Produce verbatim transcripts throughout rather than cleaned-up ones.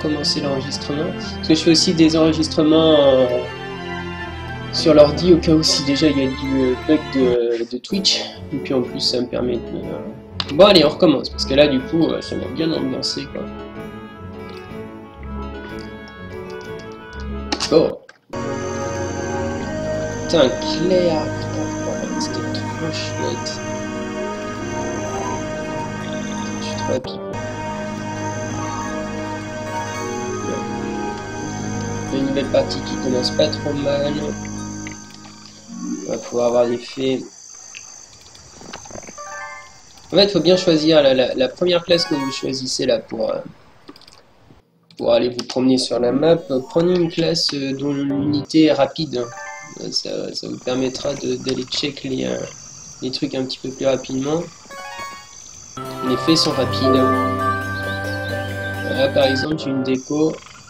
recommencer l'enregistrement. Parce que je fais aussi des enregistrements euh, sur l'ordi au cas où si déjà il y a du bug de, de Twitch. Et puis en plus ça me permet de... Euh... Bon allez, on recommence, parce que là du coup ça m'a bien ambiancé quoi. Oh. Putain, Claire, putain, c'était trop chouette. Je suis trop happy. Une nouvelle partie qui commence pas trop mal. On va pouvoir avoir l'effet. En fait, il faut bien choisir la, la, la première classe que vous choisissez là pour, euh, pour aller vous promener sur la map. Prenez une classe euh, dont l'unité est rapide. Ça, ça vous permettra d'aller check les, euh, les trucs un petit peu plus rapidement. Les faits sont rapides. Là par exemple j'ai une déco,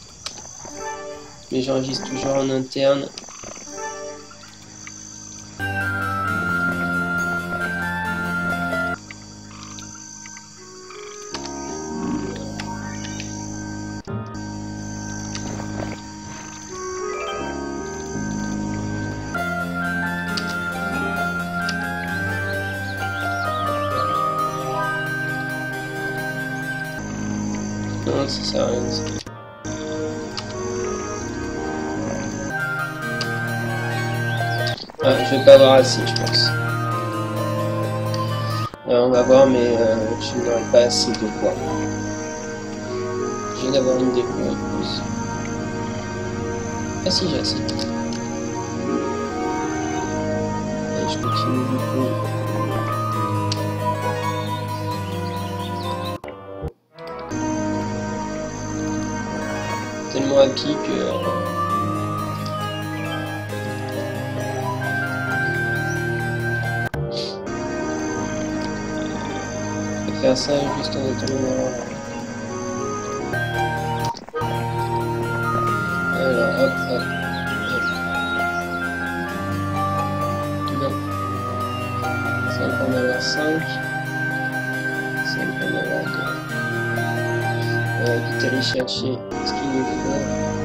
mais j'enregistre toujours en interne. Non, ça sert à rien. Ça. Ah, je vais pas avoir assez, je pense. Alors, on va voir, mais euh, je n'aurai pas assez de poids. Je viens d'avoir une déco en plus. Ah si, j'ai assez. Et je continue du coup. Tellement happy que... Je vais faire ça juste en attendant. Alors hop hop hop. Non. Ça va en avoir cinq. Ça va en avoir deux. On va vite aller chercher ce qu'il nous faut.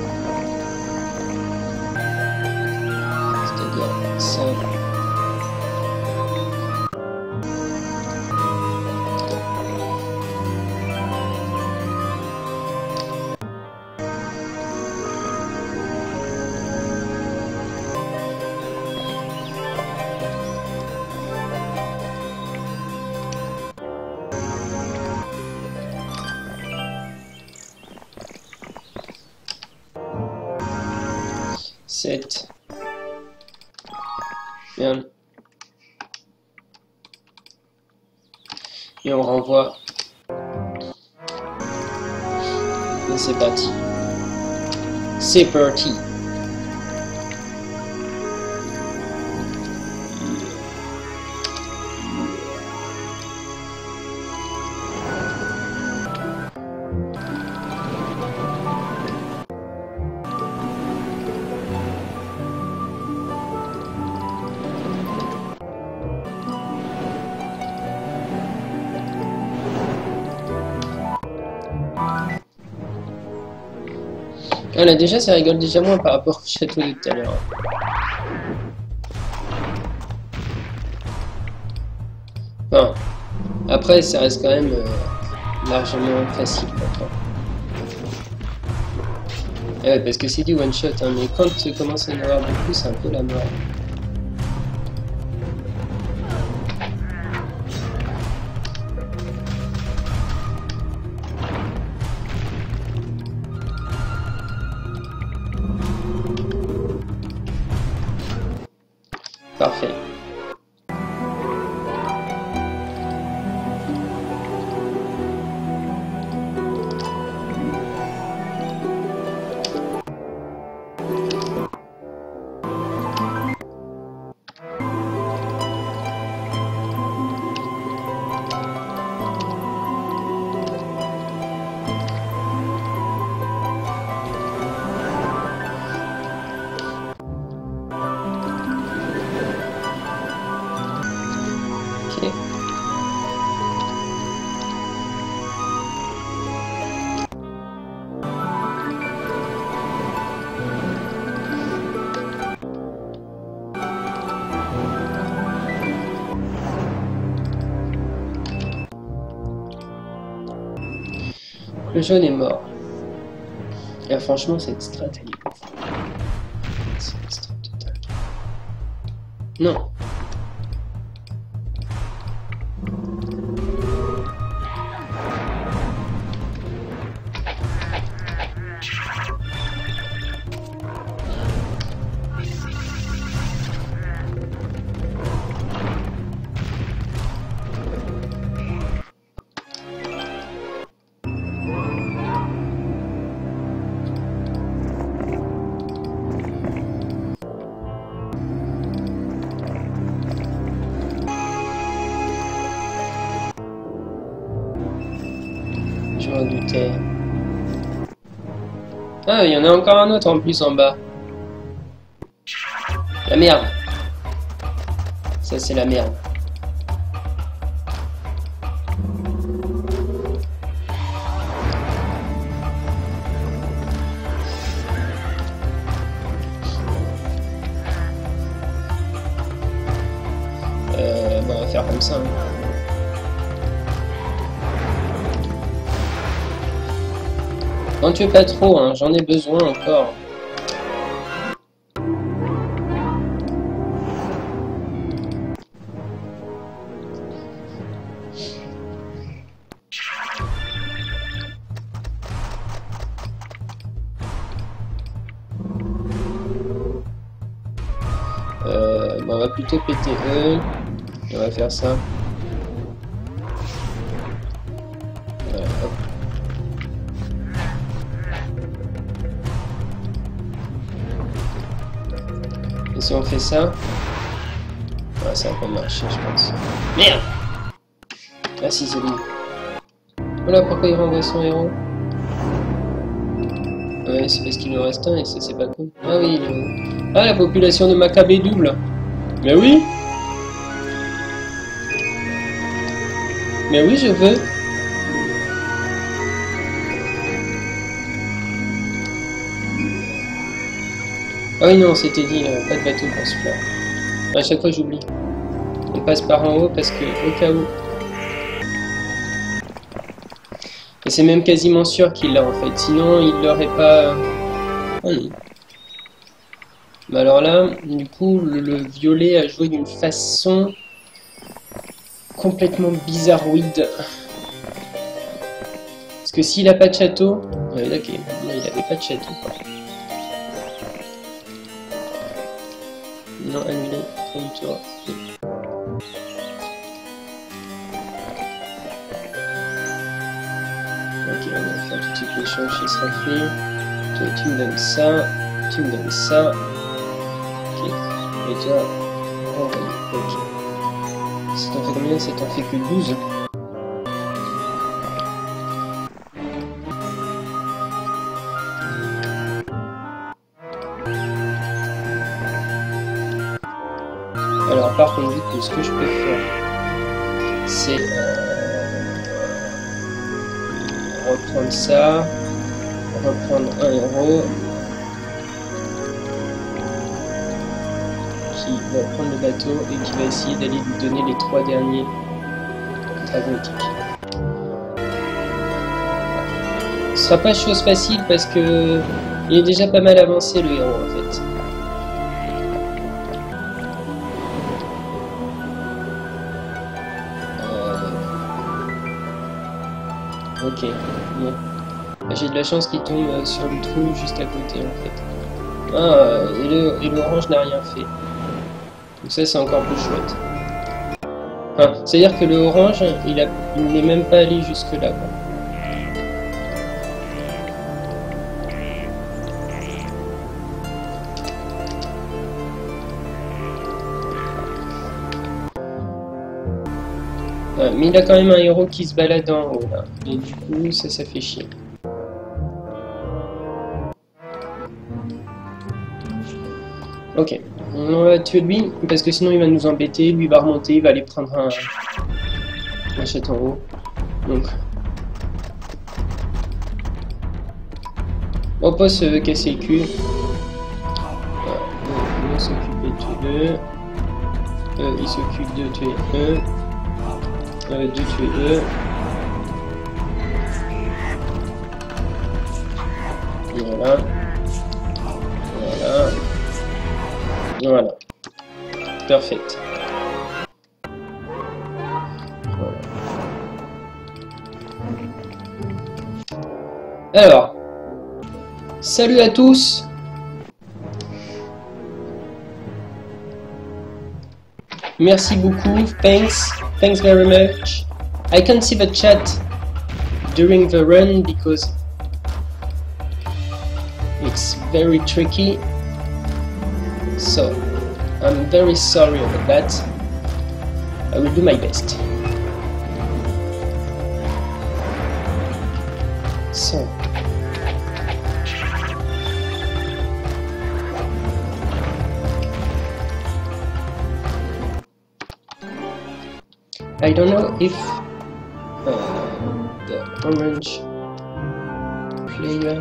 C'est-à-dire ça. sept. Merde. Et on renvoie. Et c'est parti. C'est parti. Ah là déjà ça rigole déjà moins par rapport au château de tout à l'heure. Enfin, après ça reste quand même euh, largement facile pour toi. Ouais, parce que c'est du one shot, hein, mais quand tu commences à en avoir beaucoup, c'est un peu la mort. Parfait. Le jaune est mort. Et franchement, cette strat, elle est ouf. C'est une strat totale. Non. Je m'en doutais. Ah, il y en a encore un autre en plus en bas. La merde. Ça, c'est la merde. Euh, bon, on va faire comme ça. Hein. N'en tuez pas trop, hein, j'en ai besoin encore. Euh, bon, on va plutôt péter eux. On va faire ça. Voilà, hop. Et si on fait ça, ouais, ça va pas marcher, je pense. Merde! Ah si, c'est lui. Voilà pourquoi il renvoie son héros. Ouais, c'est parce qu'il nous reste un et ça c'est pas cool. Ah oui, il est... Ah, la population de Macabre est double. Mais oui! Mais oui, je veux. Ah oui, non, c'était dit, euh, pas de bateau pour ce faire. À chaque fois, j'oublie. On passe par en haut parce que, au cas où. Et c'est même quasiment sûr qu'il l'a en fait. Sinon, il l'aurait pas. Oh non. Mais alors là, du coup, le, le violet a joué d'une façon complètement bizarroïde. Parce que s'il a pas de château. Ouais, d'accord, il avait pas de château. Quoi. Non, annulé, traducteur. Ok, on va faire tout de suite l'échange qui sera fait. Toi, tu me donnes ça, tu me donnes ça. Ok, et toi, envoyer. Ok. Ça t'en fait combien? Ça t'en fait que douze. Alors par contre, du coup, ce que je peux faire, c'est euh, reprendre ça, reprendre un héros qui va prendre le bateau et qui va essayer d'aller lui donner les trois derniers dragons mythiques. Ce sera pas chose facile parce que il est déjà pas mal avancé le héros en fait. Ok, bon. J'ai de la chance qu'il tombe sur le trou juste à côté en fait. Ah, et le et l'orange n'a rien fait. Donc ça c'est encore plus chouette. Enfin, c'est-à-dire que le orange, il a, il n'est même pas allé jusque là. Quoi. Ouais, mais il a quand même un héros qui se balade en haut là. Et du coup, ça, ça fait chier. Ok, on va tuer lui, parce que sinon il va nous embêter, lui va remonter, il va aller prendre un, un château en haut. Donc, on peut pas se casser le cul. Voilà, on va s'occuper de tuer deux. Euh, il s'occupe de tuer un. Euh, de tuer deux. Voilà. Voilà. Voilà. Perfect. Voilà. Alors, salut à tous. Merci beaucoup. Thanks. Thanks very much. I can't see the chat during the run because it's very tricky. So, I'm very sorry about that. I will do my best. So. I don't know if uh, the orange player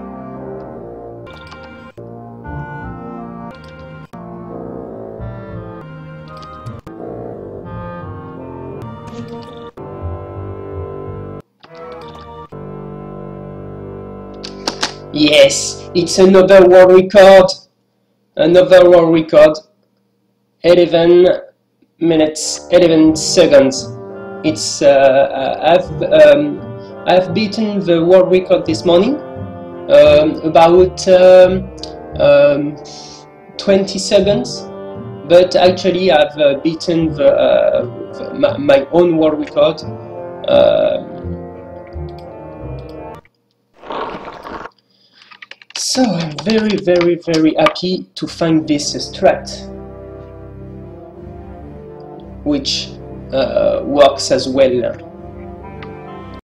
Yes, it's another world record. Another world record. eleven minutes, eleven seconds. It's uh, I've um, I've beaten the world record this morning. Um, about um, um, twenty seconds, but actually I've uh, beaten the, uh, the, my, my own world record. Uh, so I'm very, very, very happy to find this strat, which uh, works as well.